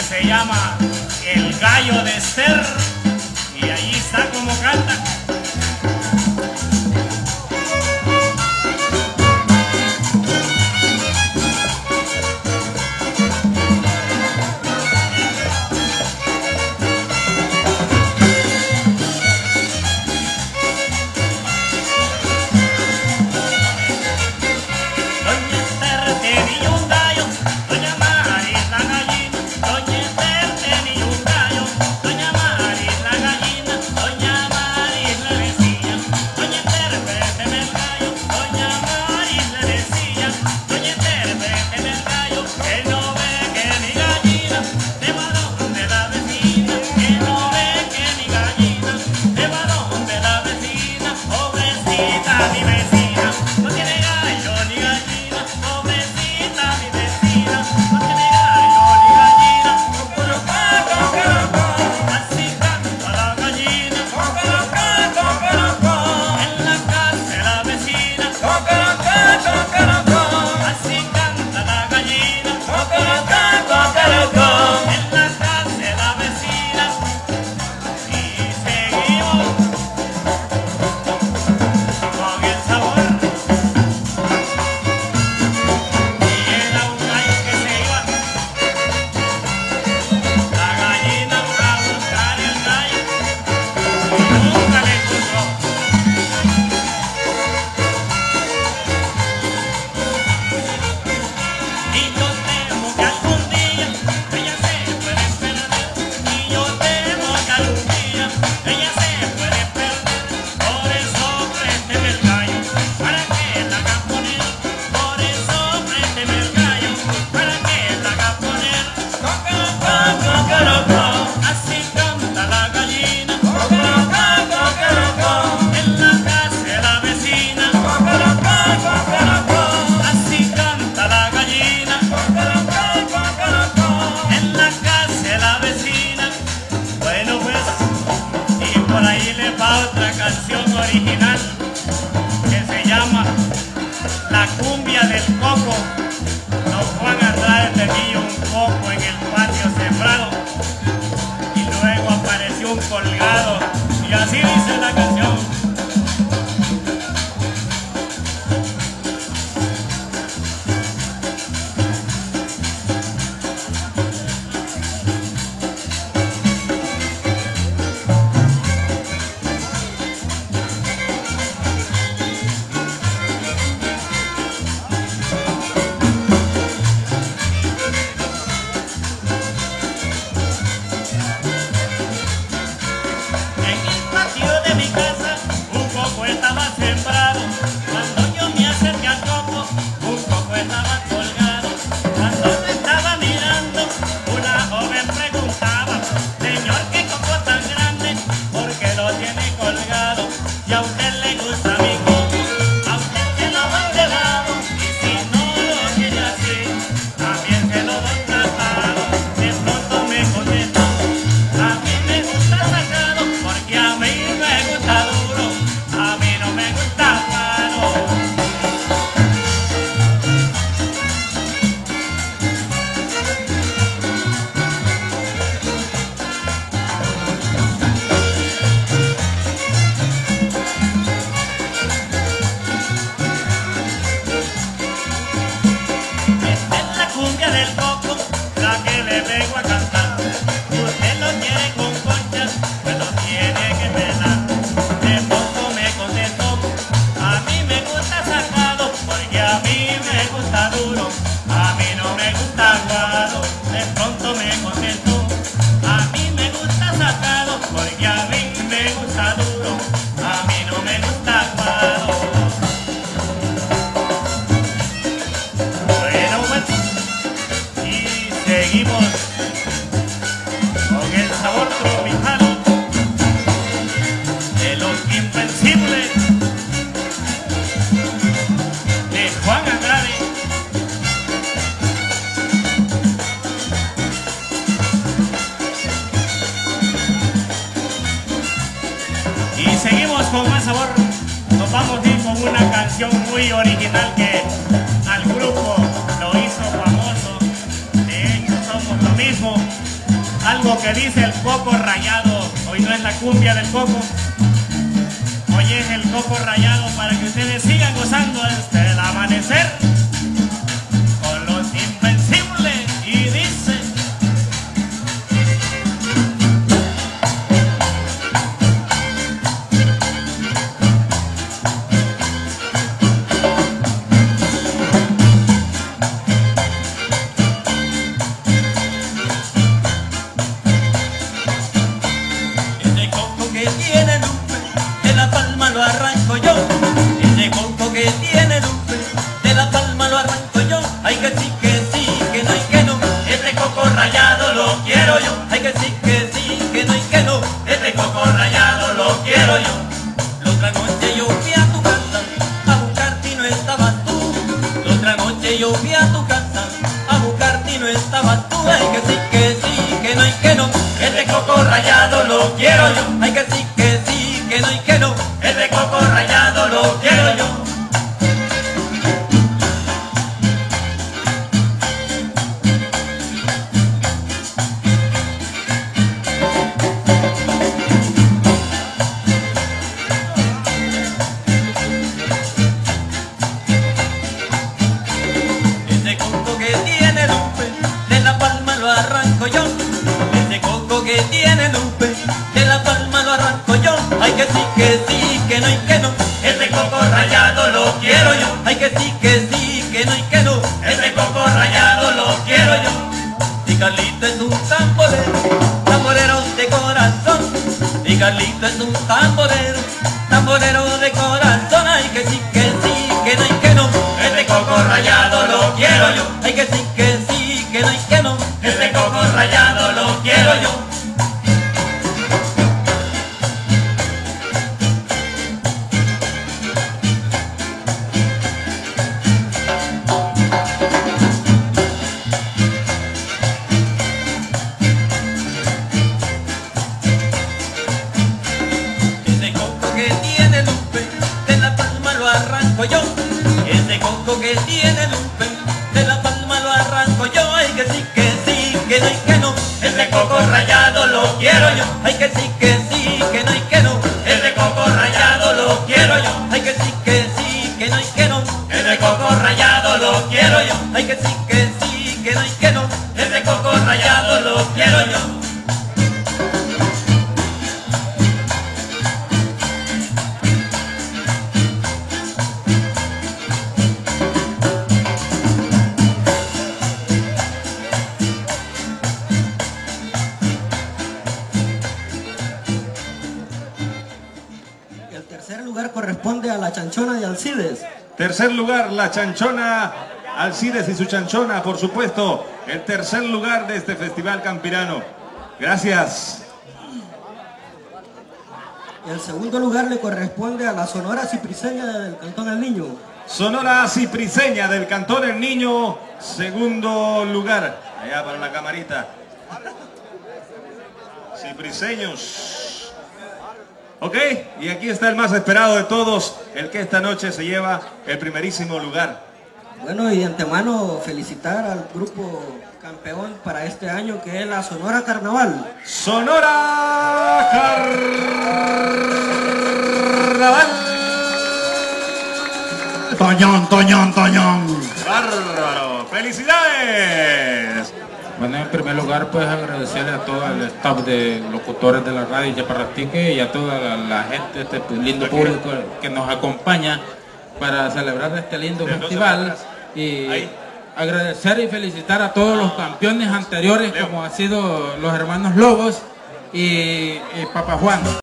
se llama El Gallo de Ester, y ahí está como canta. Otra canción original que se llama La Cumbia del Coco. Don Juan Andrade tenía un coco en el patio sembrado y luego apareció un colgado, y así dice la canción. Con más sabor, nos vamos a ir con una canción muy original que al grupo lo hizo famoso. De hecho somos lo mismo. algo que dice el coco rayado. Hoy no es la cumbia del coco, hoy es el coco rayado, para que ustedes sigan gozando hasta el amanecer con los invencibles. Y dice: ese coco que tiene lupe, de la palma lo arranco yo. Ese coco que tiene lupe, de la palma lo arranco yo. Hay que sí, que no hay que no. Este coco rayado lo quiero yo. Hay que sí, que no hay que no. Este coco rayado lo quiero yo. La otra noche yo fui a tu casa a buscarte y no estabas tú. La otra noche yo fui a tu casa a buscarte y no estabas tú. Hay que sí, que no hay que no. Este coco rayado lo quiero yo. Hay que sí, que no hay que no. Este coco rayado lo quiero yo. Ese coco que tiene lupe, de la palma lo arranco yo. Ese coco que tiene lupe, de la palma lo arranco yo. Hay que sí, que no hay que no. Ese coco rayado lo quiero yo. Hay que sí, que no hay que no. Ese coco rayado lo quiero yo. Y Carlito es un tamborero, tamborero de corazón. Y Carlito es un tamborero, tamborero de corazón. Hay que sí, que no hay que no. Ese coco rayado lo quiero yo. Hay que sí, que no hay que no. Ese coco rayado lo quiero yo. Ese coco que tiene lupe, de la palma lo arranco yo. Ese coco que tiene lupe, de la palma lo arranco yo. Hay que sí, que no hay que no. Ese coco rayado lo quiero yo. Hay que sí, que no hay que no. Ese coco rayado lo quiero yo. Hay que sí, que no hay que no. Ese coco rayado lo quiero yo. Hay que sí, que no hay que no. Ese coco rayado lo quiero yo. El tercer lugar corresponde a la chanchona de Alcides. Tercer lugar, la chanchona Alcides y su chanchona, por supuesto. El tercer lugar de este festival campirano. Gracias. El segundo lugar le corresponde a la Sonora Cipriseña del Cantón El Niño. Sonora Cipriseña del Cantón El Niño, segundo lugar. Allá para la camarita. Cipriseños. Ok, y aquí está el más esperado de todos, el que esta noche se lleva el primerísimo lugar. Bueno, y de antemano felicitar al grupo campeón para este año, que es la Sonora Carnaval. Sonora Carnaval. Toñón. Bárbaro, felicidades. Bueno, en primer lugar, pues agradecerle a todo el staff de locutores de la radio Chaparrastique y a toda la gente, este lindo público que nos acompaña para celebrar este lindo festival. Y agradecer y felicitar a todos los campeones anteriores, como han sido los hermanos Lobos y Papa Juan.